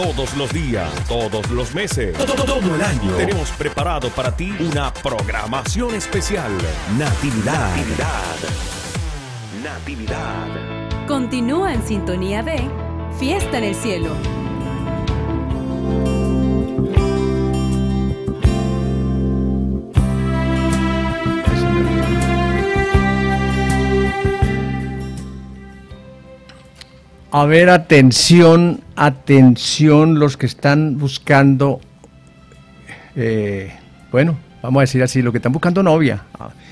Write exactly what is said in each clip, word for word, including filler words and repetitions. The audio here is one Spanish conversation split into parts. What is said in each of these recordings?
Todos los días, todos los meses, todo, todo el año. Tenemos preparado para ti una programación especial. Natividad. Natividad. Natividad. Continúa en sintonía de Fiesta en el Cielo. A ver, atención, atención los que están buscando, eh, bueno, vamos a decir así, los que están buscando novia,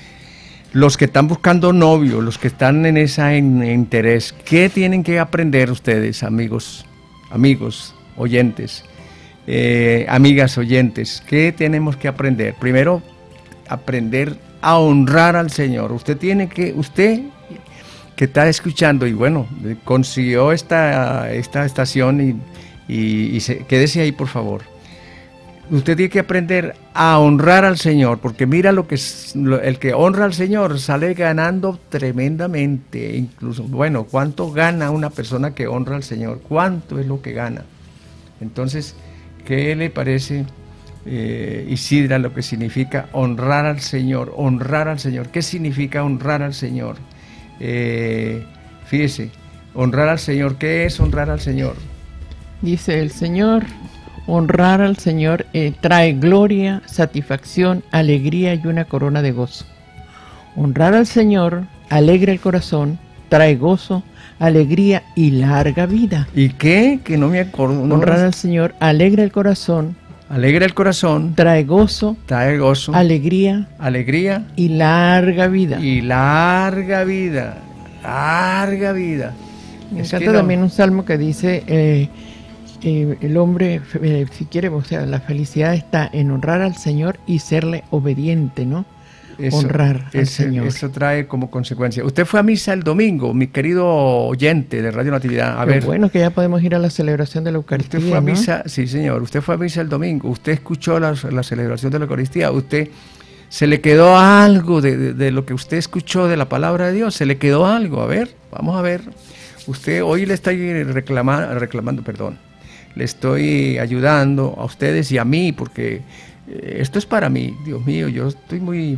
los que están buscando novio, los que están en ese interés, ¿qué tienen que aprender ustedes, amigos, amigos, oyentes, eh, amigas oyentes? ¿Qué tenemos que aprender? Primero, aprender a honrar al Señor. Usted tiene que, usted... que está escuchando y bueno, consiguió esta, esta estación y, y, y se, quédese ahí por favor. Usted tiene que aprender a honrar al Señor, porque mira lo que es, lo, el que honra al Señor sale ganando tremendamente, incluso, bueno, ¿cuánto gana una persona que honra al Señor? ¿Cuánto es lo que gana? Entonces, ¿qué le parece, eh, Isidra, lo que significa honrar al Señor? Honrar al Señor, ¿qué significa honrar al Señor? Eh, fíjese, honrar al Señor, ¿qué es honrar al Señor? Dice el Señor, honrar al Señor eh, trae gloria, satisfacción, alegría y una corona de gozo. Honrar al Señor alegra el corazón, trae gozo, alegría y larga vida. ¿Y qué? Que no me acuerdo. No honrar me... al Señor alegra el corazón, alegra el corazón, trae gozo, trae gozo, alegría, alegría y larga vida. Y larga vida, larga vida. Me es encanta no... también un salmo que dice, eh, eh, el hombre, eh, si quiere, o sea, la felicidad está en honrar al Señor y serle obediente, ¿no? Eso, honrar al ese, Señor. Eso trae como consecuencia. Usted fue a misa el domingo, mi querido oyente de Radio Natividad. A Qué ver, bueno que ya podemos ir a la celebración de la Eucaristía. Usted fue a ¿no? misa, sí señor, usted fue a misa el domingo, usted escuchó la, la celebración de la Eucaristía, usted se le quedó algo de, de, de lo que usted escuchó de la palabra de Dios, se le quedó algo, a ver, vamos a ver. Usted hoy le está reclamando, reclamando, perdón, le estoy ayudando a ustedes y a mí, porque eh, esto es para mí, Dios mío, yo estoy muy...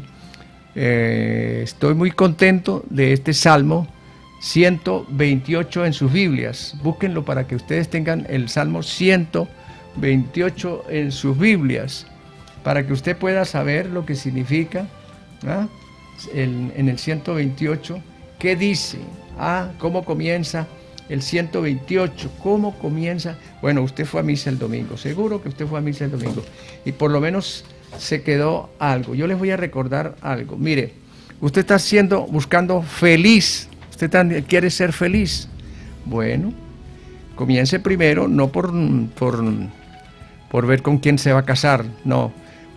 Eh, estoy muy contento de este Salmo ciento veintiocho en sus Biblias. Búsquenlo para que ustedes tengan el Salmo ciento veintiocho en sus Biblias, para que usted pueda saber lo que significa, ¿ah? el, en el ciento veintiocho, ¿qué dice? Ah, ¿cómo comienza el ciento veintiocho? ¿Cómo comienza? Bueno, usted fue a misa el domingo, seguro que usted fue a misa el domingo, y por lo menos se quedó algo. Yo les voy a recordar algo. Mire, usted está siendo, buscando feliz. Usted también quiere ser feliz. Bueno, comience primero, no por, por, por ver con quién se va a casar, no.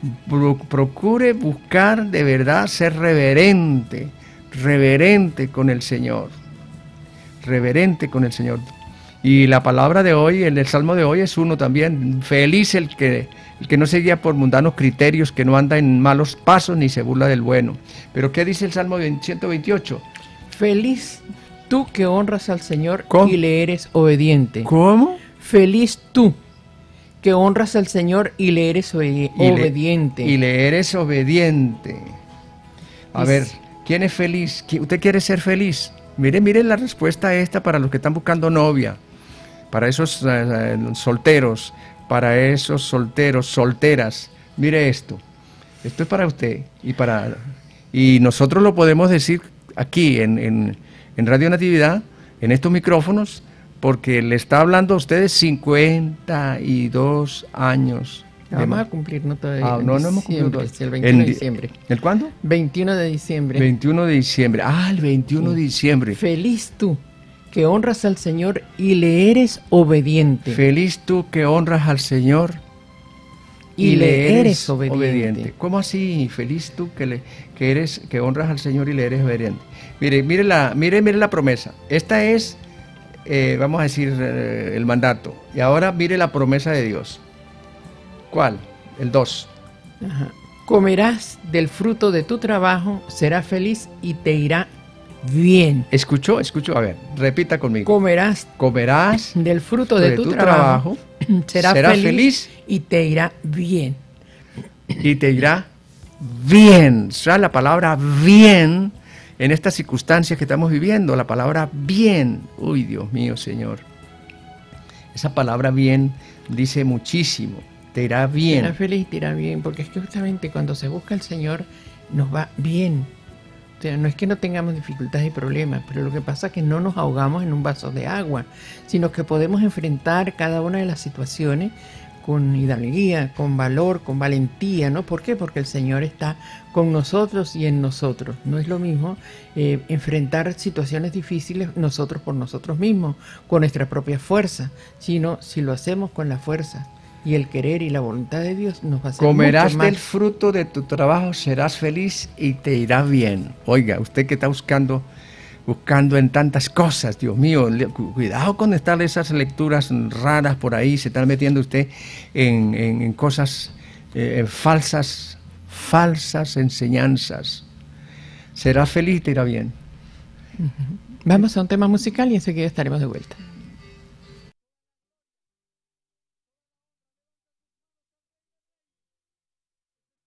Procure buscar de verdad ser reverente, reverente con el Señor. Reverente con el Señor. Y la palabra de hoy, el, el Salmo de hoy es uno también. Feliz el que... el que no se guía por mundanos criterios, que no anda en malos pasos ni se burla del bueno. Pero ¿qué dice el Salmo ciento veintiocho? Feliz tú que honras al Señor ¿Cómo? Y le eres obediente. ¿Cómo? Feliz tú que honras al Señor y le eres obedi y obediente. Le, y le eres obediente. A y ver, ¿quién es feliz? ¿Usted quiere ser feliz? Mire, mire la respuesta esta para los que están buscando novia, para esos uh, solteros, para esos solteros, solteras. Mire esto, esto es para usted y para y nosotros lo podemos decir aquí en, en, en Radio Natividad, en estos micrófonos, porque le está hablando a ustedes cincuenta y dos años. Vamos a cumplir, no todavía. Ah, no, no hemos cumplido todavía. El veintiuno en, de diciembre. ¿El cuándo? veintiuno de diciembre. veintiuno de diciembre. Ah, el veintiuno sí. de diciembre. Feliz tú que honras al Señor y le eres obediente. Feliz tú que honras al Señor y, y le eres, eres obediente. obediente. ¿Cómo así? Feliz tú que, le, que, eres, que honras al Señor y le eres obediente. Mire, mire la, mire, mire la promesa. Esta es, eh, vamos a decir, eh, el mandato. Y ahora mire la promesa de Dios. ¿Cuál? El dos. Ajá. Comerás del fruto de tu trabajo, serás feliz y te irá bien. ¿Escuchó? Escuchó. A ver, repita conmigo. Comerás, Comerás del fruto de, de tu, tu trabajo, trabajo Serás, serás feliz, feliz y te irá bien. y te irá bien. O sea, la palabra bien en estas circunstancias que estamos viviendo, la palabra bien. Uy, Dios mío, Señor. Esa palabra bien dice muchísimo. Te irá bien. Serás feliz y te irá bien, porque es que justamente cuando se busca al Señor nos va bien. O sea, no es que no tengamos dificultades y problemas, pero lo que pasa es que no nos ahogamos en un vaso de agua, sino que podemos enfrentar cada una de las situaciones con hidalguía, con valor, con valentía, ¿no? ¿Por qué? Porque el Señor está con nosotros y en nosotros. No es lo mismo eh, enfrentar situaciones difíciles nosotros por nosotros mismos, con nuestra propia fuerza, sino si lo hacemos con la fuerza y el querer y la voluntad de Dios, nos va a hacer Comerás mucho más. del fruto de tu trabajo, serás feliz y te irá bien. Oiga, usted que está buscando, buscando en tantas cosas, Dios mío, le, cuidado con estar esas lecturas raras por ahí, se está metiendo usted en, en, en cosas eh, en falsas, falsas enseñanzas. Serás feliz y te irá bien. Uh-huh. Vamos a un tema musical y enseguida estaremos de vuelta.